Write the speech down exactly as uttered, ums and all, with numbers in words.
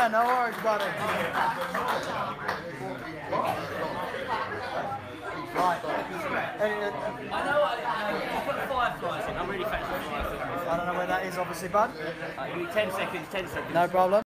Yeah, no worries, buddy. Right. I know what I put fireflies in. I'm really fancy fireflies. I don't know where that is, obviously, bud. Uh, you need ten seconds, ten seconds. No problem.